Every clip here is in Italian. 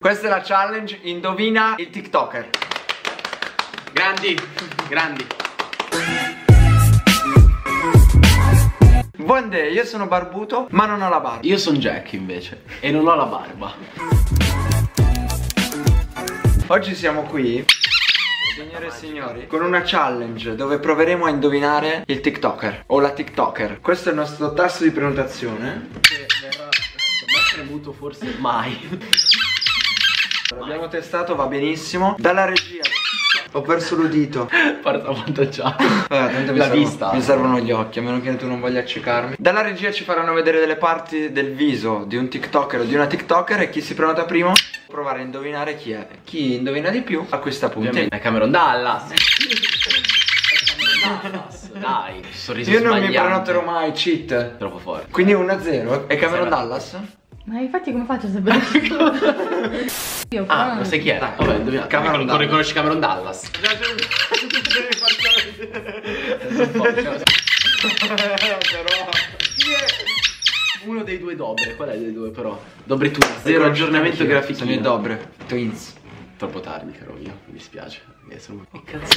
Questa è la challenge, indovina il TikToker. Grandi, grandi. Buon day, io sono barbuto, ma non ho la barba. Io sono Jack invece e non ho la barba. Oggi siamo qui, signore e signori, con una challenge dove proveremo a indovinare il TikToker o la TikToker. Questo è il nostro tasto di prenotazione. Che verrà, secondo me premuto forse mai. L'abbiamo testato, va benissimo. Dalla regia ho perso l'udito. Parto avvantaggiato. Tanto La vista. mi servono gli occhi, a meno che tu non voglia accecarmi. Dalla regia ci faranno vedere delle parti del viso di un TikToker o di una TikToker e chi si prenota primo provare a indovinare chi è. Chi indovina di più acquista punti. È Cameron Dallas. È Cameron Dallas. Dai, sorriso Io non mi sbagliante. prenoterò mai, cheat. Troppo forte. Quindi 1-0. È Cameron Dallas? Ma infatti come faccio a sapere? Io però Ah, lo sai chi è? Dai. Vabbè, indovina. Cameron Dallas. Riconosci Cameron Dallas. Uno dei due Dobre, qual è dei due però? Dobre tu, zero aggiornamento grafico. Sono i Dobre, Twins. Troppo tardi, caro mio, mi dispiace. Che cazzo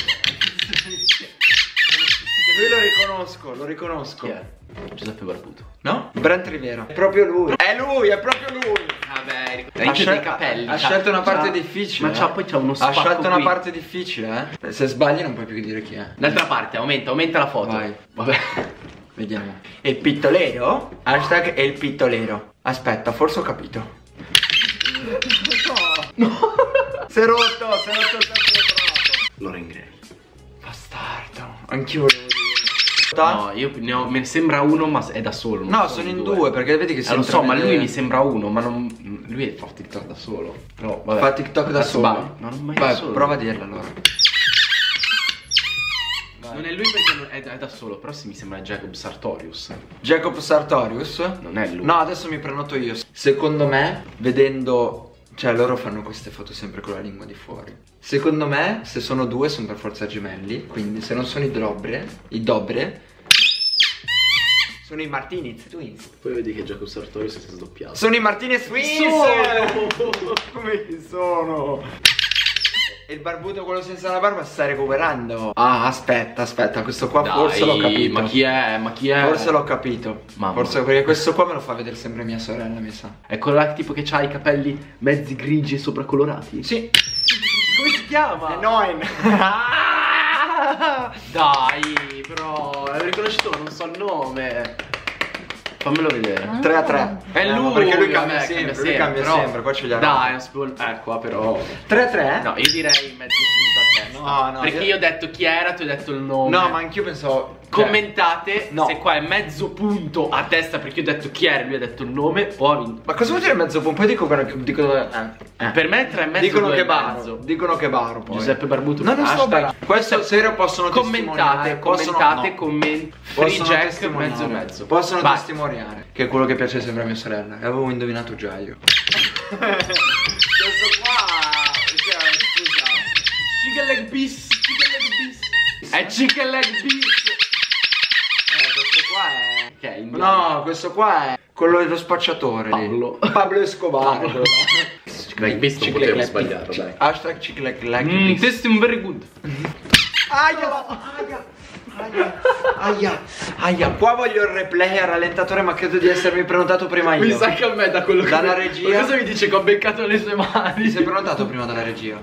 Lui lo riconosco. Chi è? Giuseppe Barbuto. No? Brent Rivera. È proprio lui. È proprio lui. Vabbè, Ha dei capelli. Ha scelto una parte difficile. Ma poi c'ha uno Ha spacco scelto una qui. parte difficile, eh. Se sbagli non puoi più dire chi è. D'altra parte, aumenta la foto. Vai. Vabbè. Vediamo. Il pittolero? Hashtag è il pittolero. Aspetta, forse ho capito. No. Si è rotto il tappeto. Laura Ingrelli. Bastardo. Anch'io volevo dire. No, io ne ho, me ne sembra uno, ma è da solo. non No, sono in due perché vedi che si lo so, ma intravede- lui mi sembra uno, ma non. Lui fa TikTok da solo. No, vabbè. Fa TikTok da solo. Sbaglio. No, non mai da Vai, solo. prova a dirla allora. Non è lui perché è da solo, però sì mi sembra Jacob Sartorius. Jacob Sartorius? Non è lui. No, adesso mi prenoto io. Secondo me, vedendo... Cioè, loro fanno queste foto sempre con la lingua di fuori. Secondo me, se sono due, sono per forza gemelli. Quindi, se non sono i Dobre... Sono i Martinez Twins. Poi vedi che Jacob Sartorius si è sdoppiato. Sono i Martinez Twins! Sono! Come chi sono? E il barbuto, quello senza la barba, si sta recuperando. Ah, aspetta, questo qua Dai, forse l'ho capito. Ma chi è? Ma chi è? Forse l'ho capito. Mamma. Forse perché questo qua me lo fa vedere sempre mia sorella, mi sa. È quello là tipo che ha i capelli mezzi grigi e sopracolorati? Sì. Come si chiama? È Noin. Dai, però, l'avevo riconosciuto ma non so il nome. Fammelo vedere. 3-3. È lui, perché lui vabbè, cambia sempre, lui sempre, cambia però- sempre, qua ce li ha. Dai, non si può. Qua però. 3-3? No, io direi mezzo punto a testa. No, perché io ho detto chi era, tu hai detto il nome. No, ma anch'io pensavo... Commentate no. se qua è mezzo punto a testa perché io ho detto chi era, lui ha detto il nome o ha vinto. Ma cosa vuol dire mezzo punto? Poi dicono Per me 3,5 dicono che e baro. mezzo. Dicono che baro poi. Giuseppe Barbuto. No, non sto hashtag. barando. Questo serio possono Commentate, testimoniare. commentate, no. comment. Free Possono Jack testimoniare. mezzo e mezzo. Possono Vai. testimoniare. Che è quello che piace sempre a mia sorella. E avevo indovinato già io. Questo qua. Scusa. Chicken leg beef. Chicken leg beef. È chicken leg beef. Questo qua è... Che è indiano. No, questo qua è quello dello spacciatore Paolo. lì. Pablo Escobar. Pablo. Chicken beef non potevo sbagliarlo, dai. Hashtag chicken Testing very good. Aia, qua voglio il replay a rallentatore, ma credo di essermi prenotato prima io. Mi sa che a me da quello che Dalla regia. cosa mi dice che ho beccato le sue mani? Ti sei prenotato prima dalla regia?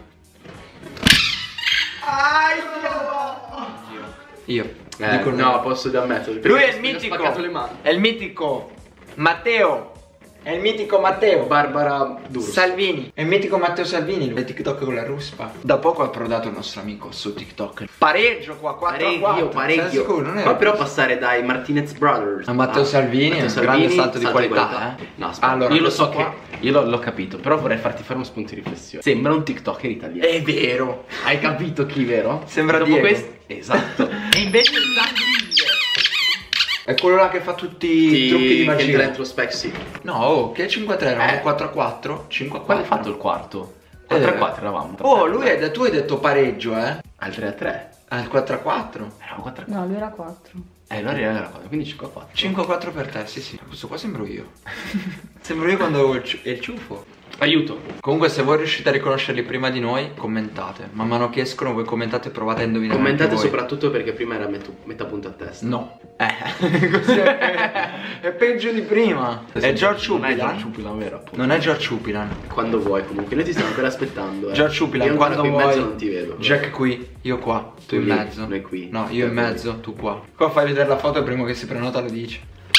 Io. Dico no, posso ammettere. Lui è il Mi ho mitico. spaccato le mani. È il mitico Matteo. È il mitico Matteo Barbara Duro. Salvini. È il mitico Matteo Salvini. Il TikTok con la ruspa. Da poco ha approdato il nostro amico su TikTok. Pareggio qua, 4-4. Parecchio. Sei sicuro? Non era Qua però passare dai Martinez Brothers a Matteo Salvini è un grande salto di qualità, No, aspetta, Allora, io lo so questo qua- che io l'ho capito, però vorrei farti fare uno spunto di riflessione. Sembra un TikToker italiano. È vero. Hai capito chi, vero? Sembra Dopo Diego. questo, esatto. E invece è Zach Linder. È quello là che fa tutti i trucchi di magia. Retrospect, No, oh, che 5-3 eravamo 4-4. 5-4. Quale hai fatto il quarto? 4-4 eravamo. Oh, tu hai detto pareggio, Al 3-3. Al 4-4. Eravamo 4-4. No, lui era 4. Allora era 4, quindi 5-4. 5-4 per te, sì. Questo qua sembro io. Sembro io quando avevo il ciuffo. Aiuto. Comunque se voi riuscite a riconoscerli prima di noi, commentate. Man mano che escono voi commentate e provate a indovinare. Commentate anche voi. soprattutto perché prima era metà punto a testa. No. Così è peggio di prima. È George Non è George Upilan. Upilan, vero? Appunto. Non è George Upilan. Quando vuoi comunque, noi ti stiamo ancora aspettando. George Upilan, Io ancora quando qui in mezzo vuoi. non ti vedo. Jack qui, io qua, tu in lì, mezzo. noi qui. No, io in mezzo, tu qua. Qua fai vedere la foto e prima che si prenota lo dici.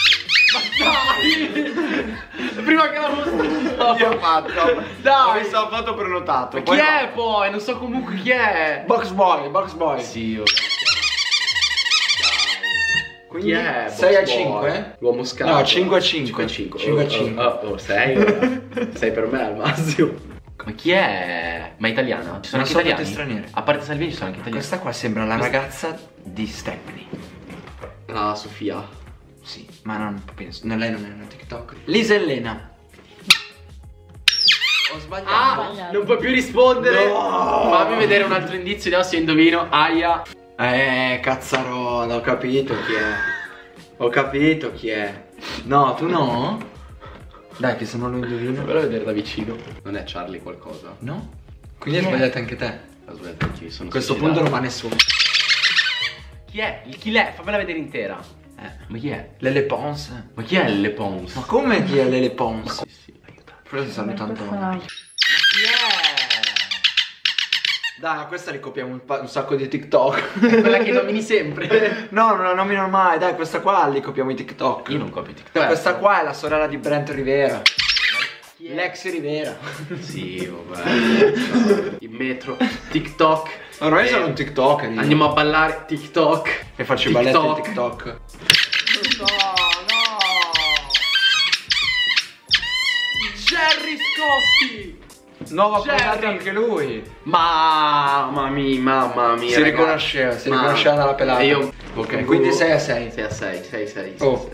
Prima che la mostro. Io ho fatto. Dai. Ho visto la foto prenotato. Ma chi è poi? Non so comunque chi è. Box Boy, Box Boy. Sì, Quindi chi è? 6 a Box Boy? 5? L'uomo scalzo. No, 5 a 5. 5 a 5. 5 a 5. 6. 6 per me al massimo. Ma chi è? Ma è italiana? Ci sono Non anche so italiani? tutte straniere. A parte Salvini ci sono anche italiani. Questa qua sembra la ragazza di Stepney. La Sofia. Sì, ma non penso. No, lei non è una TikTok. Lisa Elena. Ho sbagliato. sbagliato. Non puoi più rispondere. No. Fammi vedere un altro indizio, vediamo se indovino. Aia. Cazzarola, ho capito chi è. Ho capito chi è. No, tu no? Dai, che se non lo indovino. Però vedere da vicino. Non è Charlie qualcosa? No? Quindi hai sbagliato anche te. Ho sbagliato anche io, sono A questo suicidato. punto non va nessuno. Chi è? Chi l'è? Fammela vedere intera. Ma chi è? Lele Pons. Ma chi è Le Pons? Ma come chi è Lele Pons? Sì, aiuta. Forse saluta Antonio. Chi è? Dai, questa ricopiamo un sacco di TikTok. È quella che nomini sempre. No, non la nomino mai. Dai, questa qua li copiamo i TikTok. Io non copio TikTok. Questa qua è la sorella di Brent Rivera. Chi è? L'ex Rivera. Sì, vabbè. In metro. TikTok. Ormai sono un TikToker. io. Andiamo a ballare TikTok. E faccio i balletti TikTok. di TikTok. No, no. Jerry Scotti. Nuovo Jerry. appellato anche lui. Mamma mia. Si riconosceva, si riconosceva dalla pelata. E io. Ok, quindi 6 a 6. 6 a 6, 6. Oh.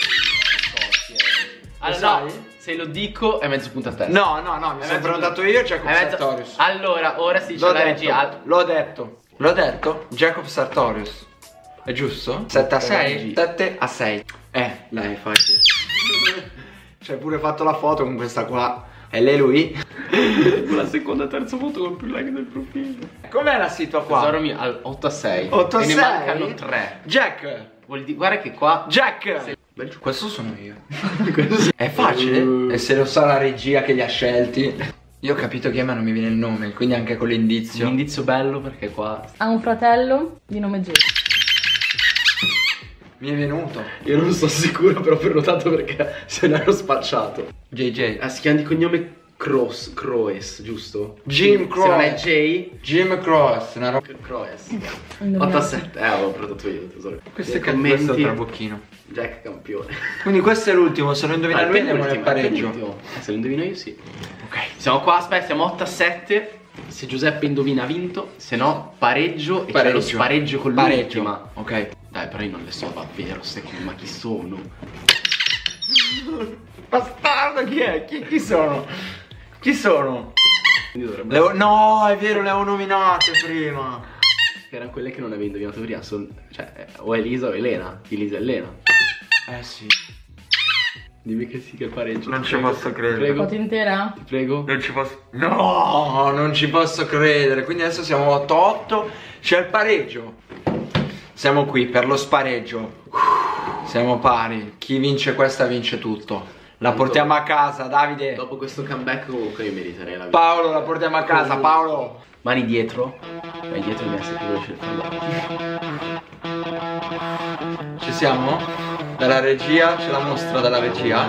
Allora, sai? no, se lo dico è mezzo punto a testa. No, mi sono prenotato io, Jacob È mezzo- Sartorius. Allora, ora si dice L'ho la detto, regia. l'ho detto. L'ho detto? Jacob Sartorius. È giusto? 7 a 6? 7 a 6. Dai, facile. Ci hai pure fatto la foto con questa qua. E lei lui? La seconda e terza foto con più like del profilo. Com'è la situa qua? Tesoro mio, al 8 a 6. 8 a e 6? ne mancano 3. Jack! Guarda che qua. Jack! Questo sono io. È facile? E se lo sa la regia che li ha scelti? Io ho capito chi è ma non mi viene il nome, quindi anche con Un l'indizio. indizio bello perché qua. Ha un fratello di nome Jay. Mi è venuto. Io non sono sicuro, però ho prenotato perché se ne ero spacciato. JJ. Si chiama di cognome Croes, giusto? Jim Se non è Croce. Jay, Jim Cross, una roba. Croes. Indovinato. 8 a 7. Avevo prenotato io, tesoro. Questo Nei è questo è il commenti. trabocchino. Jack campione. Quindi questo è l'ultimo, se lo indovina lui andiamo nel pareggio. Se lo indovino io sì. Ok. Siamo qua, aspetta, siamo 8 a 7. Se Giuseppe indovina ha vinto, se no pareggio e c'è lo spareggio con Pareggio. l'ultima. Ok. Dai, però io non le so davvero, ma chi sono? Bastardo, chi è? Chi sono? Chi sono? Quindi dovrebbe No, è vero, le avevo nominate prima. erano quelle che non avevi indovinato prima. Cioè, o Elisa o Elena. Elisa e Elena. Sì. Dimmi che sì, che è pareggio. Non ti ci prego. posso credere. Prego. Foto intera? Ti prego. Non ci posso. No, non ci posso credere. Quindi adesso siamo 8-8. C'è il pareggio. Siamo qui per lo spareggio. Siamo pari. Chi vince questa vince tutto. La portiamo a casa, Davide. Dopo questo comeback comunque io meriterei la vita. Paolo, la portiamo a casa, Paolo. Mani dietro. Vai dietro devi essere più veloce del fallo. Ci siamo? Dalla regia, ce la mostra dalla regia.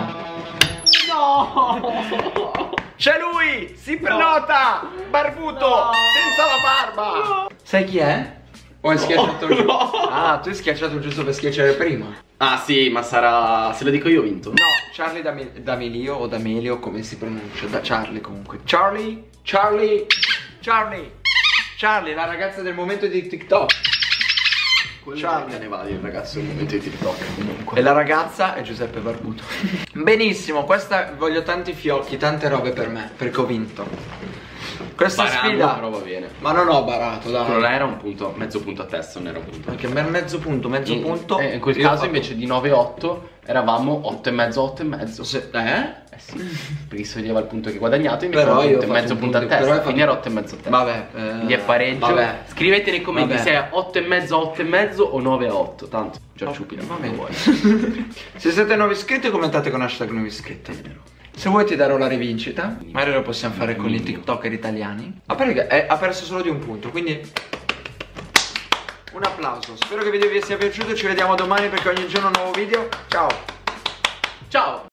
No! C'è lui! Si prenota! Barbuto! Senza la barba! Sai chi è? O hai schiacciato giù? Ah, tu hai schiacciato giusto per schiacciare prima. Ah sì, ma sarà... Se lo dico io ho vinto. No, Charlie D'Amelio o D'Amelio, come si pronuncia? Da Charlie comunque. Charlie, la ragazza del momento di TikTok. Charlie ne va il ragazzo del momento di TikTok comunque. E la ragazza è Giuseppe Barbuto. Benissimo, questa voglio tanti fiocchi, tante robe per me, perché ho vinto. Questa Barando, sfida. però va bene. Ma non ho barato, dai. Quello là era un punto, mezzo punto a testa, non era un punto. Perché mezzo punto. In quel caso invece di 9-8 Eravamo 8,5, 8,5. Eh sì, perché si vedeva il punto che hai guadagnato. E mi però io ho 8,5 punto a testa. Quindi era 8,5 a testa. Vabbè, quindi è pareggio. Vabbè. Scrivete nei commenti se è 8,5 a 8,5 o 9 a 8. Tanto già ciupina. Va bene. Se siete nuovi iscritti, commentate con hashtag nuovi iscritti. Se vuoi ti darò la rivincita. Magari lo possiamo fare con i TikToker italiani. A parte che ha perso solo di un punto, quindi un applauso. Spero che il video vi sia piaciuto. Ci vediamo domani perché ogni giorno un nuovo video. Ciao. Ciao.